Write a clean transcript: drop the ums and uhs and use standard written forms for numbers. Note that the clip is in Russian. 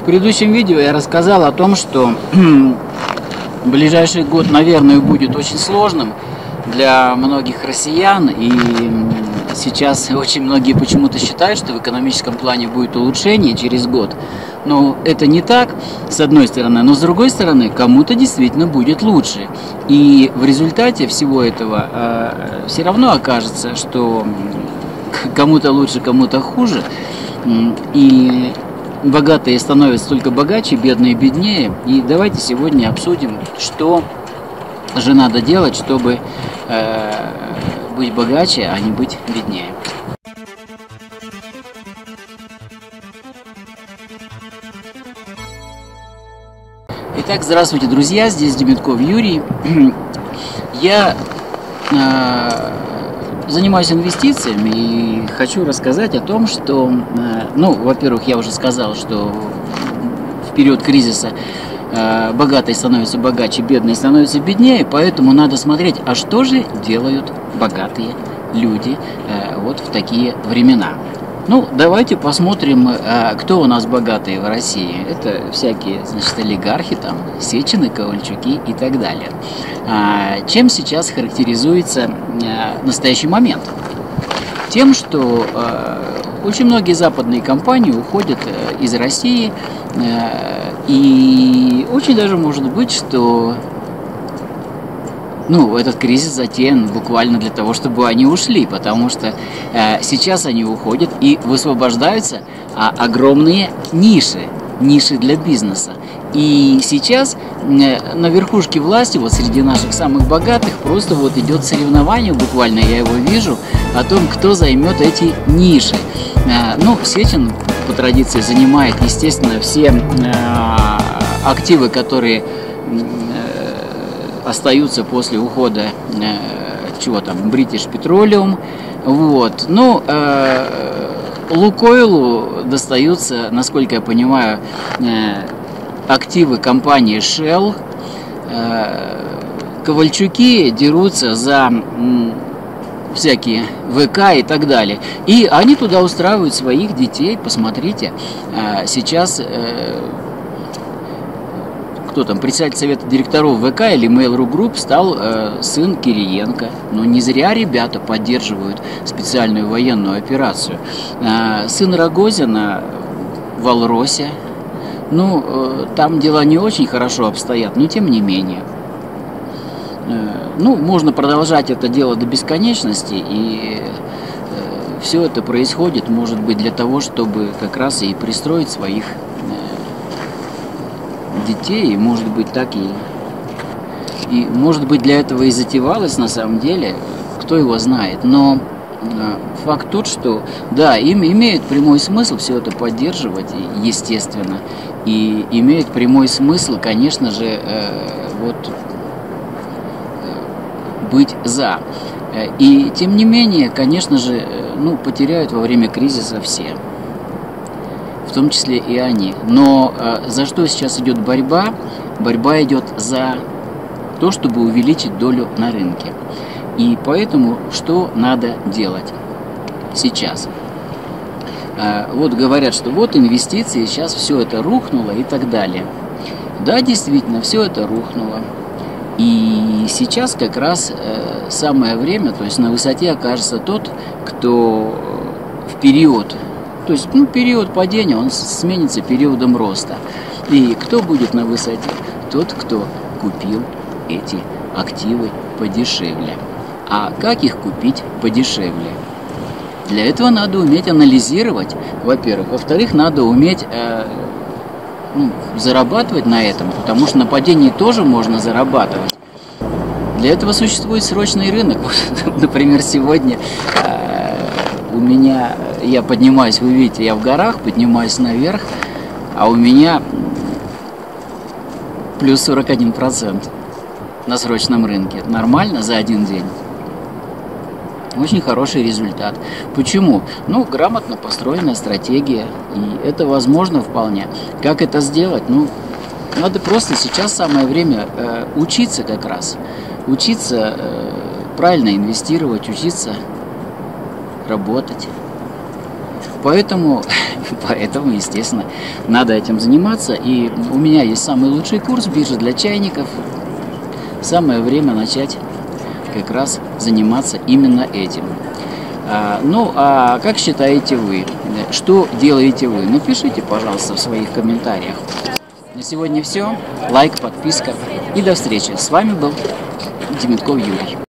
В предыдущем видео я рассказал о том, что ближайший год, наверное, будет очень сложным для многих россиян. И сейчас очень многие почему-то считают, что в экономическом плане будет улучшение через год. Но это не так, с одной стороны. Но с другой стороны, кому-то действительно будет лучше. И в результате всего этого все равно окажется, что кому-то лучше, кому-то хуже. И богатые становятся только богаче, бедные беднее. И давайте сегодня обсудим, что же надо делать, чтобы быть богаче, а не быть беднее. Итак, здравствуйте, друзья, здесь Демитков Юрий. Я занимаюсь инвестициями и хочу рассказать о том, что, во-первых, я уже сказал, что в период кризиса богатые становятся богаче, бедные становятся беднее, поэтому надо смотреть, а что же делают богатые люди вот в такие времена. Ну, давайте посмотрим, кто у нас богатые в России. Это всякие, значит, олигархи, там, Сечины, Ковальчуки и так далее. Чем сейчас характеризуется настоящий момент? Тем, что очень многие западные компании уходят из России, и очень даже может быть, что этот кризис затеян буквально для того, чтобы они ушли, потому что сейчас они уходят и высвобождаются огромные ниши для бизнеса. И сейчас на верхушке власти, вот среди наших самых богатых, просто вот идет соревнование, буквально я его вижу, о том, кто займет эти ниши. Сечин по традиции занимает, естественно, все активы, которые остаются после ухода British Petroleum. Вот. Лукойлу достаются, насколько я понимаю, активы компании Shell. Ковальчуки дерутся за всякие ВК и так далее. И они туда устраивают своих детей. Посмотрите, сейчас кто там, председатель совета директоров ВК или Mail.ru Group стал сын Кириенко. Но не зря ребята поддерживают специальную военную операцию. Сын Рогозина в Алросе. Там дела не очень хорошо обстоят, но тем не менее. Можно продолжать это дело до бесконечности, и все это происходит, может быть, для того, чтобы как раз и пристроить своих детей, и может быть так и может быть для этого и затевалось на самом деле, кто его знает. Но факт тот, что да, им имеет прямой смысл все это поддерживать, естественно, и имеет прямой смысл, конечно же, быть за. И тем не менее, конечно же, потеряют во время кризиса все, в том числе и они. Но за что сейчас идет борьба? Борьба идет за то, чтобы увеличить долю на рынке. И поэтому что надо делать сейчас? Вот говорят, что вот инвестиции, сейчас все это рухнуло и так далее. Да, действительно, все это рухнуло. И сейчас как раз самое время, то есть на высоте окажется тот, кто в период, то есть период падения, он сменится периодом роста. И кто будет на высоте? Тот, кто купил эти активы подешевле. А как их купить подешевле? Для этого надо уметь анализировать, во-первых. Во-вторых, надо уметь зарабатывать на этом, потому что на падении тоже можно зарабатывать. Для этого существует срочный рынок. Вот, например, сегодня у меня, я поднимаюсь, вы видите, я в горах, поднимаюсь наверх, а у меня плюс 41% на срочном рынке. Нормально за один день. Очень хороший результат. Почему? Грамотно построенная стратегия, и это возможно вполне. Как это сделать? Надо просто сейчас самое время учиться как раз. Учиться правильно инвестировать, учиться работать. Поэтому, естественно, надо этим заниматься. И у меня есть самый лучший курс «Биржа для чайников». Самое время начать как раз заниматься именно этим. Ну, а как считаете вы? Что делаете вы? Напишите, пожалуйста, в своих комментариях. На сегодня все. Лайк, подписка и до встречи. С вами был Демидков Юрий.